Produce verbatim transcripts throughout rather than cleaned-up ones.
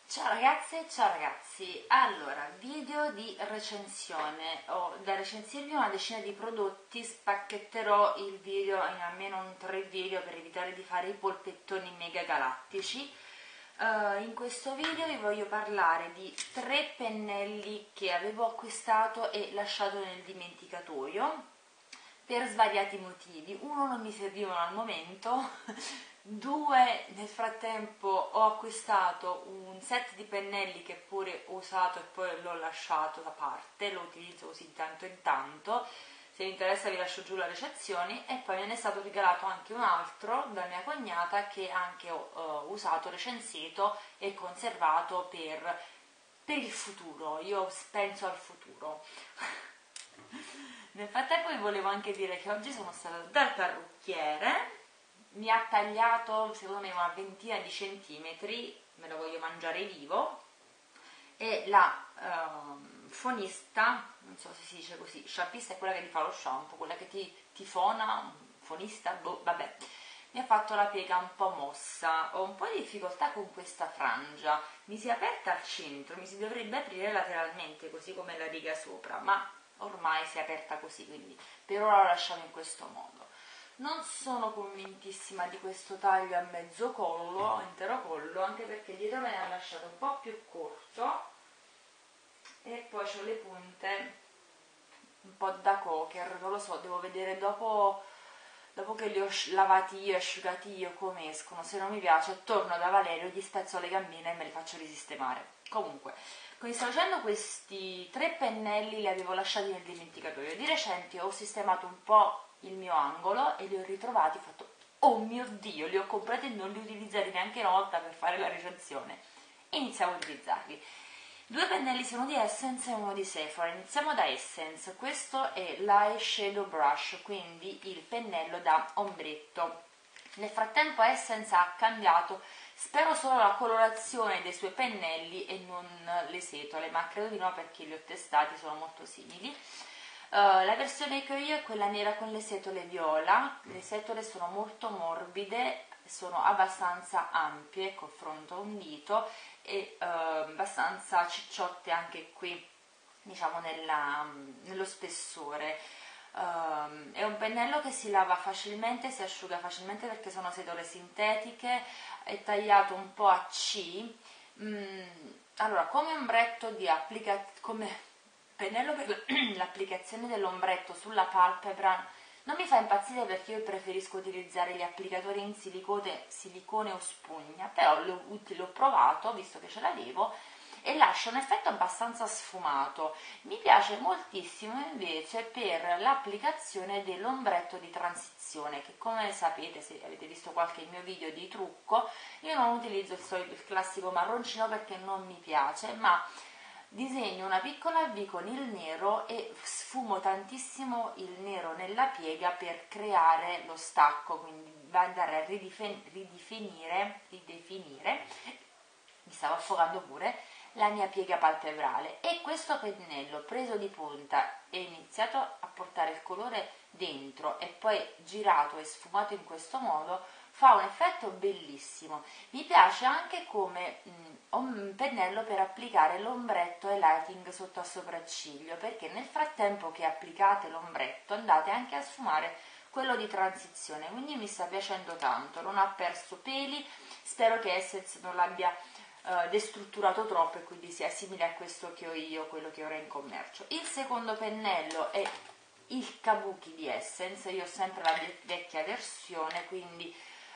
Ciao ragazze, ciao ragazzi, allora video di recensione, ho da recensirvi una decina di prodotti, spacchetterò il video in almeno un tre video per evitare di fare i polpettoni mega galattici. Uh, in questo video vi voglio parlare di tre pennelli che avevo acquistato e lasciato nel dimenticatoio per svariati motivi. Uno, non mi servivano al momento. Due, nel frattempo ho acquistato un set di pennelli che pure ho usato e poi l'ho lasciato da parte, lo utilizzo così di tanto in tanto, se vi interessa vi lascio giù la recensione. E poi me ne è stato regalato anche un altro da mia cognata che anche ho uh, usato, recensito e conservato per, per il futuro. Io penso al futuro. Nel frattempo vi volevo anche dire che oggi sono stata dal parrucchiere, mi ha tagliato secondo me una ventina di centimetri, me lo voglio mangiare vivo, e la uh, fonista, non so se si dice così, shampista è quella che ti fa lo shampoo, quella che ti, ti fona, fonista, boh, vabbè, mi ha fatto la piega un po' mossa, ho un po' di difficoltà con questa frangia, mi si è aperta al centro, mi si dovrebbe aprire lateralmente così come la riga sopra, ma ormai si è aperta così, quindi per ora la lasciamo in questo modo. Non sono convintissima di questo taglio a mezzo collo, a intero collo, anche perché dietro me ne ha lasciato un po' più corto e poi ho le punte un po' da cocker, non lo so, devo vedere dopo, dopo che li ho lavati io e asciugati io come escono. Se non mi piace torno da Valerio, gli spezzo le gambine e me li faccio risistemare. Comunque, come sto facendo, questi tre pennelli li avevo lasciati nel dimenticatoio. Di recente ho sistemato un po' il mio angolo e li ho ritrovati, ho fatto oh mio dio, li ho comprati e non li ho utilizzati neanche una volta per fare la recensione, e iniziamo a utilizzarli. Due pennelli sono di Essence e uno di Sephora. Iniziamo da Essence. Questo è l'Eye Shadow Brush, quindi il pennello da ombretto. Nel frattempo Essence ha cambiato, spero solo la colorazione dei suoi pennelli e non le setole, ma credo di no perché li ho testati, sono molto simili. Uh, la versione che ho io è quella nera con le setole viola. Le setole sono molto morbide, sono abbastanza ampie, confronto a un dito, e uh, abbastanza cicciotte anche qui, diciamo nella, nello spessore. Uh, è un pennello che si lava facilmente, si asciuga facilmente perché sono setole sintetiche, è tagliato un po' a C. Mm, allora, come ombretto di applicazione, pennello per l'applicazione dell'ombretto sulla palpebra non mi fa impazzire perché io preferisco utilizzare gli applicatori in silicone, silicone o spugna, però l'ho provato visto che ce l'avevo e lascia un effetto abbastanza sfumato. Mi piace moltissimo invece per l'applicazione dell'ombretto di transizione, che come sapete, se avete visto qualche mio video di trucco, io non utilizzo il, solito, il classico marroncino perché non mi piace, ma disegno una piccola V con il nero e sfumo tantissimo il nero nella piega per creare lo stacco, quindi va ad andare a ridefinire, ridefinire, mi stavo affogando pure, la mia piega palpebrale. E questo pennello preso di punta e iniziato a portare il colore dentro e poi girato e sfumato in questo modo fa un effetto bellissimo. Mi piace anche come mh, un pennello per applicare l'ombretto e lighting sotto a sopracciglio, perché nel frattempo che applicate l'ombretto andate anche a sfumare quello di transizione, quindi mi sta piacendo tanto, non ha perso peli, spero che Essence non l'abbia uh, destrutturato troppo e quindi sia simile a questo che ho io, quello che ora è in commercio. Il secondo pennello è il Kabuki di Essence, io ho sempre la vecchia versione, quindi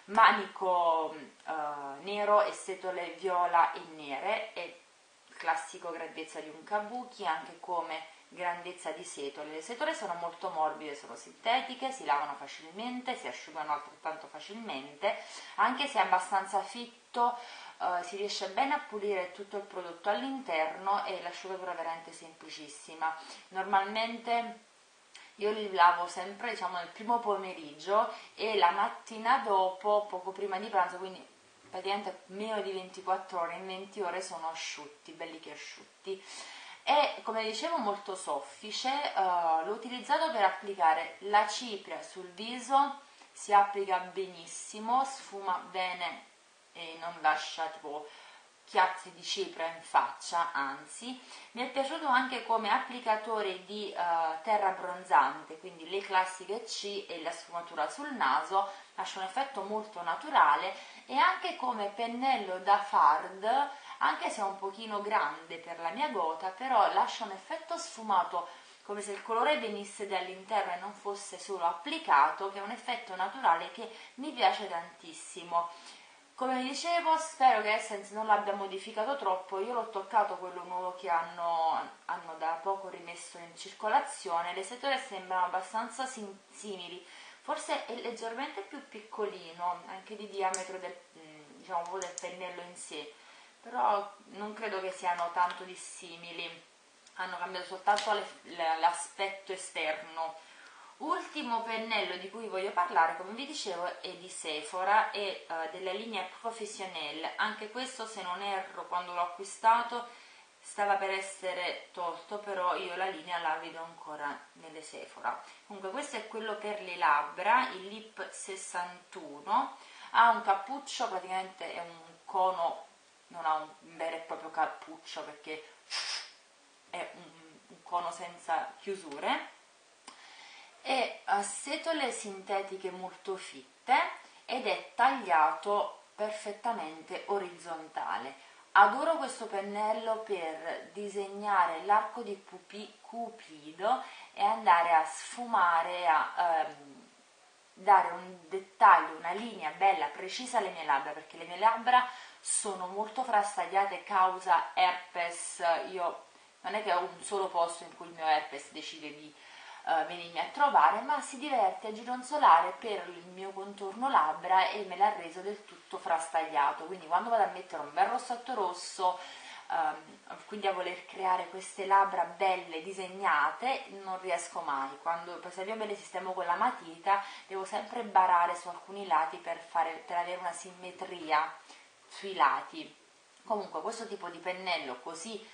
manico uh, nero e setole viola e nere, è classico grandezza di un kabuki, anche come grandezza di setole. Le setole sono molto morbide, sono sintetiche, si lavano facilmente, si asciugano altrettanto facilmente, anche se è abbastanza fitto, uh, si riesce bene a pulire tutto il prodotto all'interno e l'asciugatura è veramente semplicissima. Normalmente io li lavo sempre, diciamo, nel primo pomeriggio e la mattina dopo, poco prima di pranzo, quindi praticamente meno di ventiquattro ore, in venti ore sono asciutti, belli che asciutti. E come dicevo molto soffice, uh, l'ho utilizzato per applicare la cipria sul viso, si applica benissimo, sfuma bene e non lascia tipo chiazzi di cipria in faccia, anzi mi è piaciuto anche come applicatore di uh, terra abbronzante, quindi le classiche C e la sfumatura sul naso, lascia un effetto molto naturale, e anche come pennello da fard, anche se è un pochino grande per la mia gota, però lascia un effetto sfumato come se il colore venisse dall'interno e non fosse solo applicato, che è un effetto naturale che mi piace tantissimo. Come vi dicevo, spero che Essence non l'abbia modificato troppo. Io l'ho toccato quello nuovo che hanno, hanno da poco rimesso in circolazione. Le setole sembrano abbastanza sim- simili, forse è leggermente più piccolino, anche di diametro del, diciamo, del pennello in sé, però non credo che siano tanto dissimili, hanno cambiato soltanto l'aspetto esterno. Ultimo pennello di cui voglio parlare, come vi dicevo, è di Sephora e uh, della linea Professionnel. Anche questo, se non erro, quando l'ho acquistato stava per essere tolto, però io la linea la vedo ancora nelle Sephora. Comunque questo è quello per le labbra, il Lip sessantuno, ha un cappuccio, praticamente è un cono, non ha un vero e proprio cappuccio perché è un, un cono senza chiusure, e ha setole sintetiche molto fitte ed è tagliato perfettamente orizzontale. Adoro questo pennello per disegnare l'arco di pupi, Cupido e andare a sfumare, a ehm, dare un dettaglio, una linea bella, precisa alle mie labbra, perché le mie labbra sono molto frastagliate causa herpes. Io non è che ho un solo posto in cui il mio herpes decide di uh, venirmi a trovare, ma si diverte a gironzolare per il mio contorno labbra e me l'ha reso del tutto frastagliato. Quindi quando vado a mettere un bel rossetto rosso, um, quindi a voler creare queste labbra belle disegnate, non riesco mai. Quando per esempio me le sistemo con la matita, devo sempre barare su alcuni lati per, fare, per avere una simmetria sui lati. Comunque questo tipo di pennello così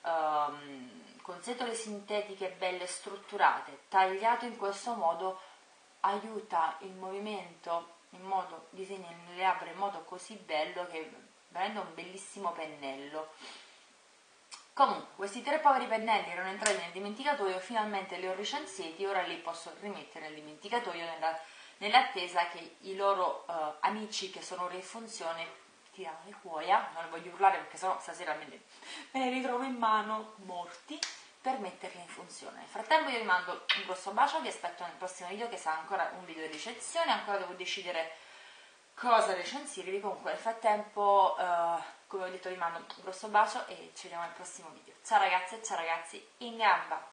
um, con setole sintetiche belle strutturate, tagliato in questo modo, aiuta il movimento in modo, disegna le labbra in modo così bello che rende un bellissimo pennello. Comunque questi tre poveri pennelli erano entrati nel dimenticatoio, finalmente li ho recensiti, ora li posso rimettere nel dimenticatoio nella, nell'attesa che i loro uh, amici che sono ora in funzione tirano le cuoia, non le voglio urlare perché sennò stasera me ne, me ne ritrovo in mano morti, per metterli in funzione. Nel frattempo io vi mando un grosso bacio, vi aspetto nel prossimo video che sarà ancora un video di recensione, ancora devo decidere cosa recensirvi. Comunque nel frattempo, uh, come ho detto, vi mando un grosso bacio e ci vediamo al prossimo video. Ciao ragazze e ciao ragazzi, in gamba!